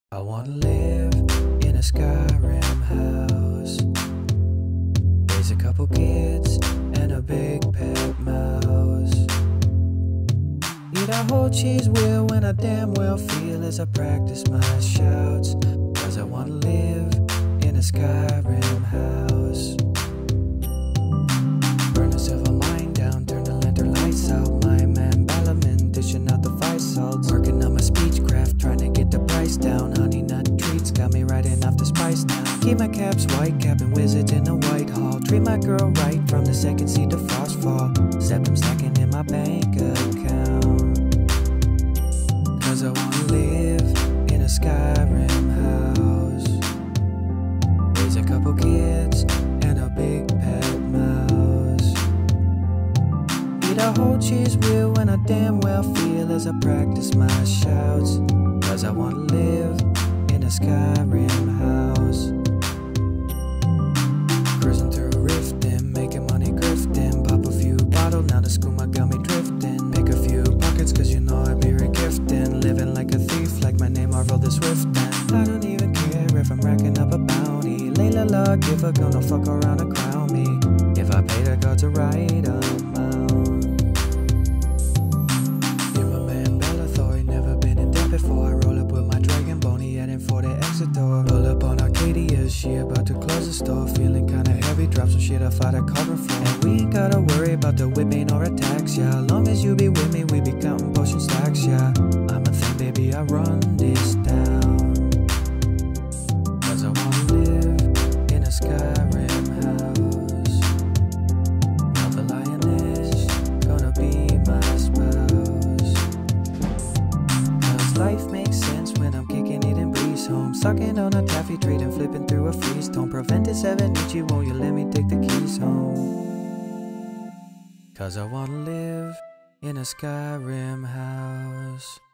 I wanna live in a Skyrim house, raise a couple kids and a big pet mouse, eat a whole cheese wheel when I damn well feel as I practice my shouts. Cause I wanna live in a Skyrim house. Burn a silver mine down, turn the lantern lights out. My man Ballaman dishing out the vice salts, working on my speechcraft, trying to get the price down. Honey nut treats got me riding off the spice now. Keep my caps white, capping wizards in the white hall. Treat my girl right from the second see the frost fall. Septum stacking in my bank account. Cause I wanna live in a Skyrim house, raise a couple kids and a big pet mouse, eat a whole cheese wheel when I damn well feel as I practice my shouts. Cause I wanna live in a Skyrim house. Cruising through Riften, making money grifting. Pop a few bottles, now the skooma got me drifting. Make a few pockets cause you know I be regifting. Living like a thief, like my name Marvel the Swift. And I don't even care if I'm racking up a bounty. Layla la, give a gonna fuck around and crown me. If I pay the gods a right amount. You're my man Bellathor, never been in debt before. I roll up with my dragon bony, heading for the exit door. Pull up on Arcadia, she about to close the store. Feeling kinda heavy, drop some shit off out of carbon floor. And we ain't gotta worry about the whipping or attacks, yeah. Long as you be with me, we be counting potion stacks, yeah. I'm a thing, baby, I run this down. Cause I wanna live in a Skyrim house. Now the lioness gonna be my spouse. Cause life makes sense when I'm kicking it in breeze home. Sucking on a taffy treat and flipping through a freeze tone. Prevent it 7 Ichi, won't you let me take the keys home? Cause I wanna live in a Skyrim house.